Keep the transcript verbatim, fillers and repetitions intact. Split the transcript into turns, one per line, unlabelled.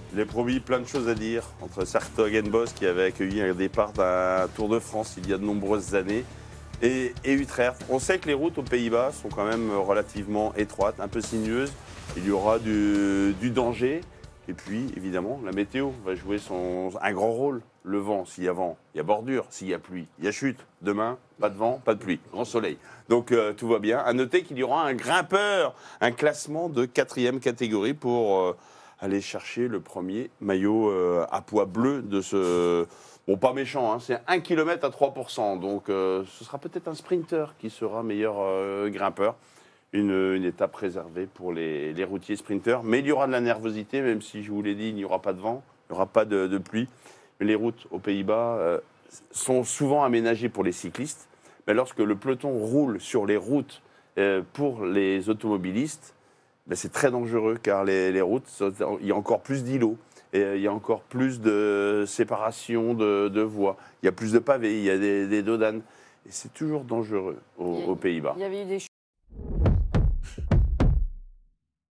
Il a promis plein de choses à dire entre Sertogenbosch qui avait accueilli un départ d'un Tour de France il y a de nombreuses années et, et Utrecht. On sait que les routes aux Pays-Bas sont quand même relativement étroites, un peu sinueuses. Il y aura du, du danger. Et puis, évidemment, la météo va jouer son, un grand rôle. Le vent, s'il y a vent, il y a bordure. S'il y a pluie, il y a chute. Demain, pas de vent, pas de pluie. Grand soleil. Donc, euh, tout va bien. À noter qu'il y aura un grimpeur, un classement de quatrième catégorie pour euh, aller chercher le premier maillot euh, à poids bleu de ce... Bon, pas méchant, hein, c'est un kilomètre à trois pour cent. Donc, euh, ce sera peut-être un sprinter qui sera meilleur euh, grimpeur. Une, une étape réservée pour les, les routiers sprinteurs. Mais il y aura de la nervosité, même si je vous l'ai dit, il n'y aura pas de vent, il n'y aura pas de, de pluie. Mais les routes aux Pays-Bas euh, sont souvent aménagées pour les cyclistes. Mais lorsque le peloton roule sur les routes euh, pour les automobilistes, ben c'est très dangereux car les, les routes, il y a encore plus d'îlots. Et il y a encore plus de séparation de, de voies. Il y a plus de pavés, il y a des, des dodanes. Et c'est toujours dangereux aux, aux Pays-Bas.
Il y avait eu des